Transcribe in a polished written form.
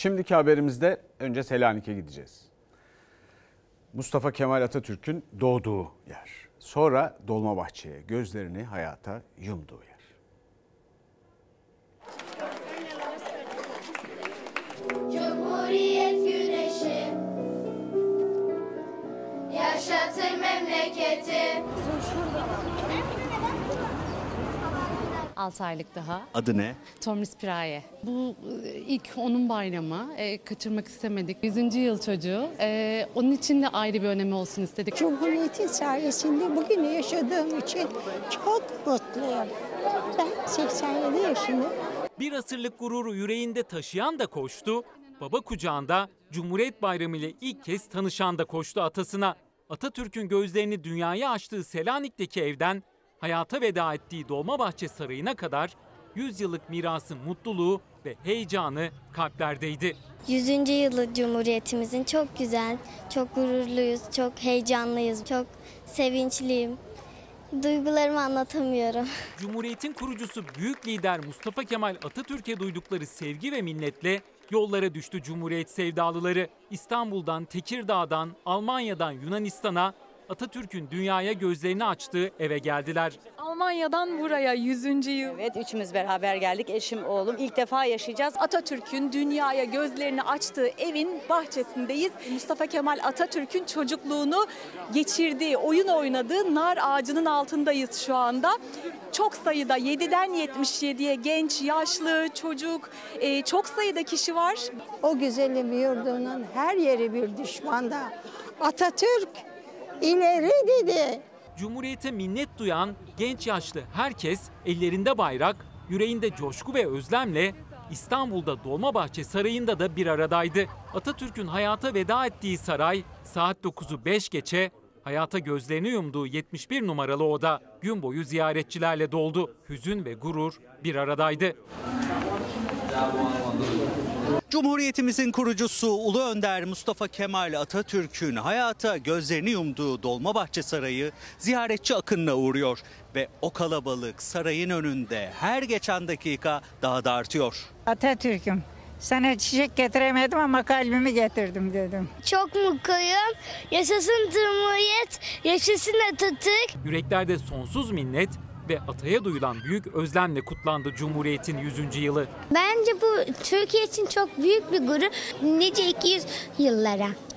Şimdiki haberimizde önce Selanik'e gideceğiz. Mustafa Kemal Atatürk'ün doğduğu yer. Sonra Dolmabahçe'ye gözlerini hayata yumduğu yer. Cumhuriyet güneşi yaşatır memleketi. 6 aylık daha. Adı ne? Tomris Piraye. Bu ilk onun bayramı. Kaçırmak istemedik. 100. yıl çocuğu. Onun için de ayrı bir önemi olsun istedik. Cumhuriyetin sayesinde bugün yaşadığım için çok mutluyum. Ben 87 yaşındayım. Bir asırlık gururu yüreğinde taşıyan da koştu. Baba kucağında Cumhuriyet Bayramı ile ilk kez tanışan da koştu atasına. Atatürk'ün gözlerini dünyaya açtığı Selanik'teki evden hayata veda ettiği Dolmabahçe Sarayı'na kadar 100 yıllık mirasın mutluluğu ve heyecanı kalplerdeydi. 100. yılı Cumhuriyetimizin çok güzel, çok gururluyuz, çok heyecanlıyız, çok sevinçliyim. Duygularımı anlatamıyorum. Cumhuriyetin kurucusu büyük lider Mustafa Kemal Atatürk'e duydukları sevgi ve minnetle yollara düştü Cumhuriyet sevdalıları. İstanbul'dan, Tekirdağ'dan, Almanya'dan Yunanistan'a Atatürk'ün dünyaya gözlerini açtığı eve geldiler. Almanya'dan buraya 100. yıl. Evet, üçümüz beraber geldik. Eşim, oğlum. İlk defa yaşayacağız. Atatürk'ün dünyaya gözlerini açtığı evin bahçesindeyiz. Mustafa Kemal Atatürk'ün çocukluğunu geçirdiği, oyun oynadığı nar ağacının altındayız şu anda. Çok sayıda 7'den 77'ye genç, yaşlı, çocuk, çok sayıda kişi var. O güzelim yurdunun her yeri bir düşmanda. Atatürk ileri dedi. Cumhuriyete minnet duyan genç yaşlı herkes ellerinde bayrak, yüreğinde coşku ve özlemle İstanbul'da Dolmabahçe Sarayı'nda da bir aradaydı. Atatürk'ün hayata veda ettiği saray saat 9'u 5 geçe hayata gözlerini yumduğu 71 numaralı oda gün boyu ziyaretçilerle doldu. Hüzün ve gurur bir aradaydı. Cumhuriyetimizin kurucusu Ulu Önder Mustafa Kemal Atatürk'ün hayata gözlerini yumduğu Dolmabahçe Sarayı ziyaretçi akınına uğruyor. Ve o kalabalık sarayın önünde her geçen dakika daha da artıyor. Atatürk'üm, sana çiçek getiremedim ama kalbimi getirdim dedim. Çok mutluyum. Yaşasın Cumhuriyet, yaşasın Atatürk. Yüreklerde sonsuz minnet ve ataya duyulan büyük özlemle kutlandı Cumhuriyet'in 100. yılı. Bence bu Türkiye için çok büyük bir gurur. Nice 200 yıllara.